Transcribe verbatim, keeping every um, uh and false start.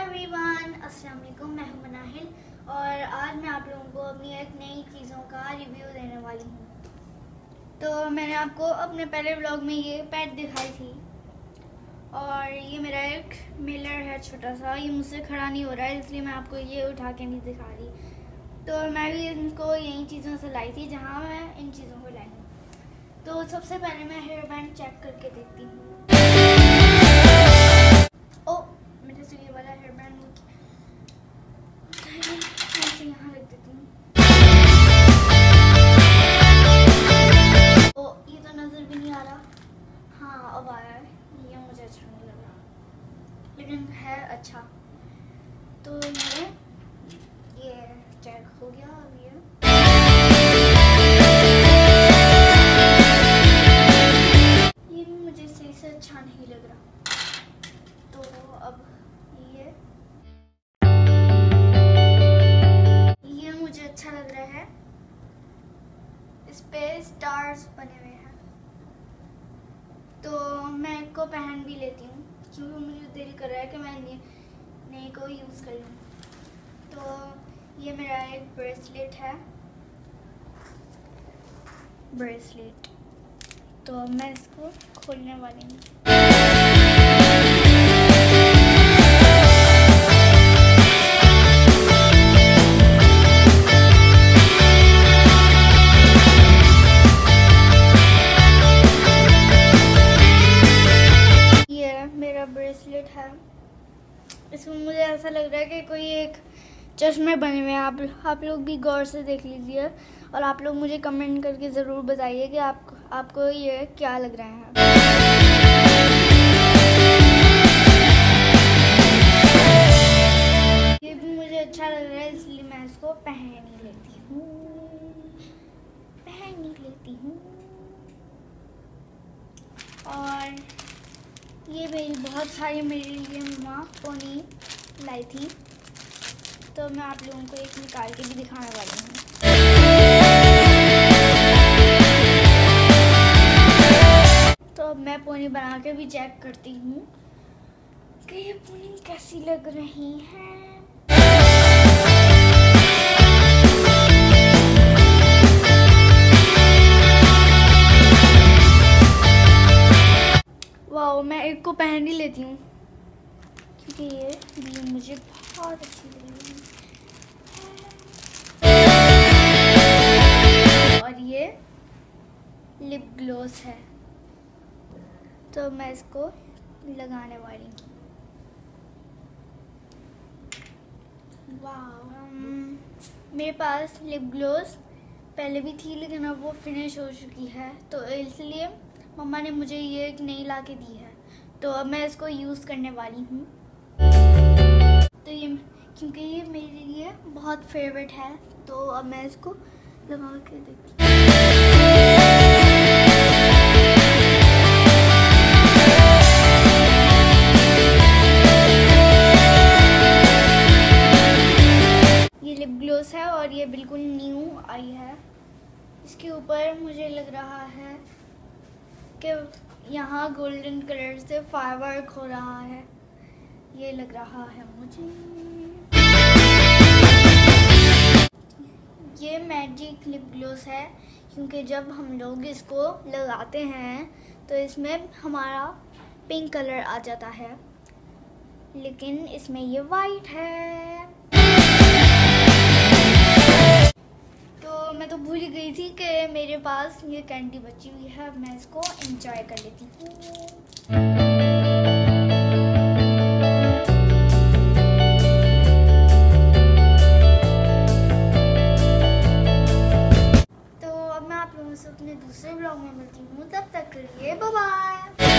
Everyone, अस्सलाम वालेकुम। मैं हूं मनाहिल और आज मैं आप लोगों को अपनी एक नई चीज़ों का रिव्यू देने वाली हूं। तो मैंने आपको अपने पहले व्लॉग में ये पेट दिखाई थी और ये मेरा एक मिलर है छोटा सा। ये मुझसे खड़ा नहीं हो रहा है, इसलिए मैं आपको ये उठा के नहीं दिखा रही। तो मैं भी इनको यही चीज़ों से लाई थी जहाँ मैं इन चीज़ों को लाई हूँ। तो सबसे पहले मैं हेयर बैंड चेक करके देखती हूँ। तो ये वाला हेयर बैंड ऐसे यहाँ रख देती हूँ। तो ये तो नज़र भी नहीं आ रहा। हाँ अब आया है। ये मुझे अच्छा नहीं लग रहा, लेकिन है अच्छा। तो ये ये चेक हो गया। अब ये ये भी मुझे सही से अच्छा नहीं लग रहा। तो अब ये ये मुझे अच्छा लग रहा है। इस पे स्टार्स बने हुए हैं, तो मैं इसको पहन भी लेती हूँ क्योंकि मुझे दिल कर रहा है कि मैं नए को यूज़ कर लूँ। तो ये मेरा एक ब्रेसलेट है ब्रेसलेट तो अब मैं इसको खोलने वाली हूँ। ब्रेसलेट है। इसमें मुझे ऐसा लग रहा है कि कोई एक चश्मे बने हुए हैं। आप आप लोग भी गौर से देख लीजिए और आप लोग मुझे कमेंट करके ज़रूर बताइए कि आप आपको ये क्या लग रहा है। ये भी मुझे अच्छा लग रहा है, इसलिए मैं इसको पहन ही लेती हूँ पहन ही लेती हूँ और ये मेरी बहुत सारी मेरे लिए मम्मा पोनी लाई थी, तो मैं आप लोगों को एक निकाल के भी दिखाने वाली हूँ। तो अब मैं पोनी बना के भी चेक करती हूँ कि ये पोनी कैसी लग रही है। वाओ, मैं एक को पहन ही लेती हूँ क्योंकि ये ये मुझे बहुत अच्छी लग रही है। और ये लिप ग्लोस है, तो मैं इसको लगाने वाली हूँ। वाओ, मेरे पास लिप ग्लोस पहले भी थी लेकिन अब वो फिनिश हो चुकी है, तो इसलिए मम्मा ने मुझे ये एक नई ला के दी है। तो अब मैं इसको यूज़ करने वाली हूँ। तो ये क्योंकि ये मेरे लिए बहुत फेवरेट है, तो अब मैं इसको लगा के देखती हूँ। ये लिप ग्लोस है और ये बिल्कुल न्यू आई है। इसके ऊपर मुझे लग रहा है कि यहाँ गोल्डन कलर से फायरवर्क हो रहा है, ये लग रहा है मुझे। ये मैजिक लिप ग्लोस है क्योंकि जब हम लोग इसको लगाते हैं तो इसमें हमारा पिंक कलर आ जाता है, लेकिन इसमें ये वाइट है। तो मैं तो भूल गई थी कि मेरे पास ये कैंडी बची हुई है। अब मैं इसको एंजॉय कर लेती हूँ। तो अब मैं आप लोगों से अपने दूसरे ब्लॉग में मिलती हूँ। तब तक के लिए बाय बाय।